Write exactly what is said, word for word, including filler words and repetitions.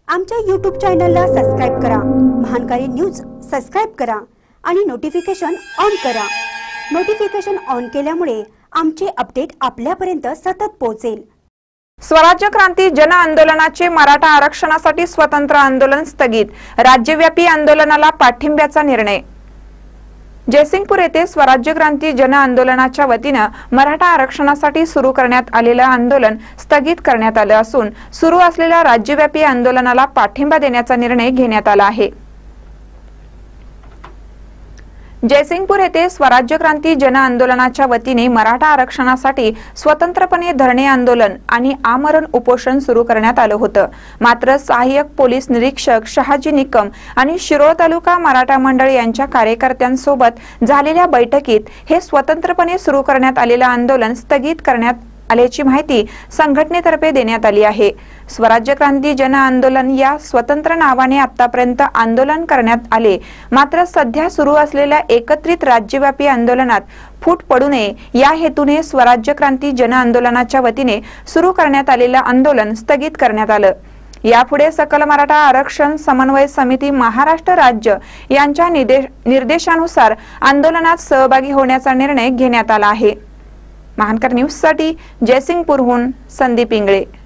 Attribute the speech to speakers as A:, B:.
A: आमच्या यूट्यूब चॅनलला सबस्क्राइब करा, महानकारी न्यूज सबस्क्राइब करा आणि नोटिफिकेशन ऑन करा। नोटिफिकेशन ऑन केल्यामुळे आमचे अपडेट आपल्यापर्यंत सतत पोहोचेल।
B: स्वराज्य क्रांती जन आंदोलनाचे मराठा आरक्षणासाठी स्वतंत्र आंदोलन स्थगित, राज्यव्यापी आंदोलनाला पाठिंब्याचा निर्णय। जयसिंगपूर येथे स्वराज्य क्रांती जन आंदोलनाच्या वतीने मराठा आरक्षणासाठी सुरू करण्यात आलेले आंदोलन स्थगित करण्यात आले असून सुरू असलेल्या राज्यव्यापी आंदोलनाला पाठिंबा देण्याचा निर्णय घेण्यात आला आहे। जयसिंगपूर येथे स्वराज्य क्रांती जन आंदोलनाच्या वतीने मराठा आरक्षणासाठी स्वतंत्रपणे धरणे आंदोलन आणि आमरण उपोषण सुरू करण्यात आले होते। मात्र सहाय्यक पोलीस निरीक्षक शहाजी निकम आणि शिरोळ तालुका मराठा मंडळ यांच्या कार्यकर्त्यांसोबत झालेल्या बैठकीत हे स्वतंत्रपणे सुरू करण्यात आलेले आंदोलन स्थगित करण्यात आल्याची माहिती संघटनेतर्फे देण्यात आली आहे। स्वराज्य क्रांती जन आंदोलन या स्वतंत्र नावाने आतापर्यंत आंदोलन करण्यात आले, मात्र सध्या सुरू असलेल्या एकत्रित राज्यव्यापी आंदोलनात फूट पडू नये या हेतूने स्वराज्य क्रांती जन आंदोलनाच्या वतीने सुरू करण्यात आलेले आंदोलन स्थगित करण्यात आले। यापुढे सकल मराठा आरक्षण समन्वय समिती महाराष्ट्र राज्य यांच्या निर्देशानुसार आंदोलनात सहभागी होण्याचा निर्णय घेण्यात आला आहे। महानकर न्यूज साठी जयसिंगपूरहून संदीप इंगळे।